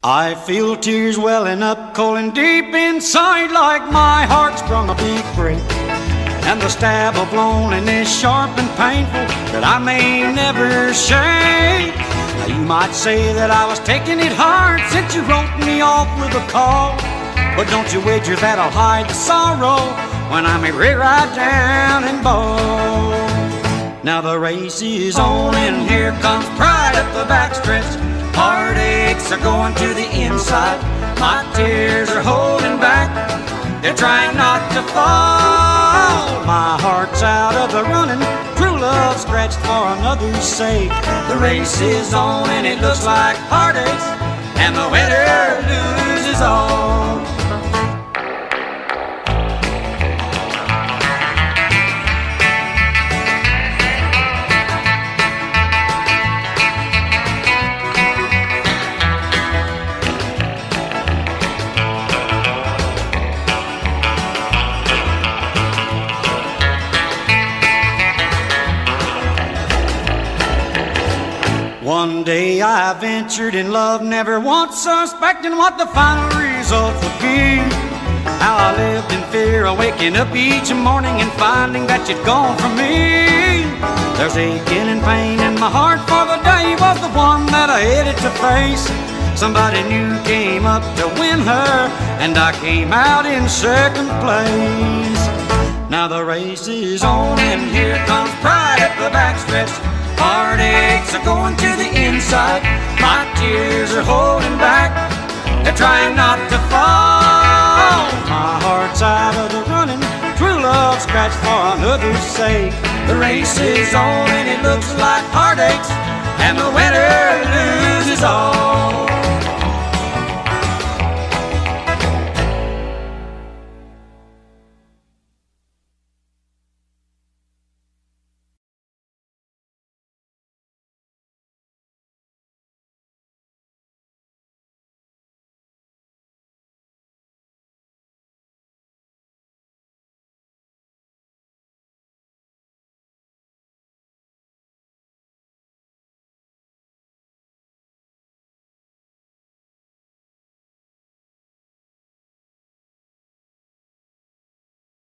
I feel tears welling up cold and deep inside, like my heart's sprung a big break, and the stab of loneliness sharp and painful that I may never shake. Now you might say that I was taking it hard since you wrote me off with a call, but don't you wager that I'll hide the sorrow when I'm right down and bald. Now the race is on and here comes pride up the backstretch. Heartaches are going to the inside. My tears are holding back. They're trying not to fall. My heart's out of the running. True love scratched for another's sake. The race is on and it looks like heartaches, and the winner loses all. One day I ventured in love, never once suspecting what the final result would be. How I lived in fear of waking up each morning and finding that you'd gone from me. There's aching and pain in my heart, for the day was the one that I headed to face. Somebody new came up to win her, and I came out in second place. Now the race is on and here comes pride at the backstretch. Heartaches are going to the inside. My tears are holding back. They're trying not to fall. My heart's out of the running. True love scratched for another's sake. The race is on and it looks like heartaches, and the winner loses all.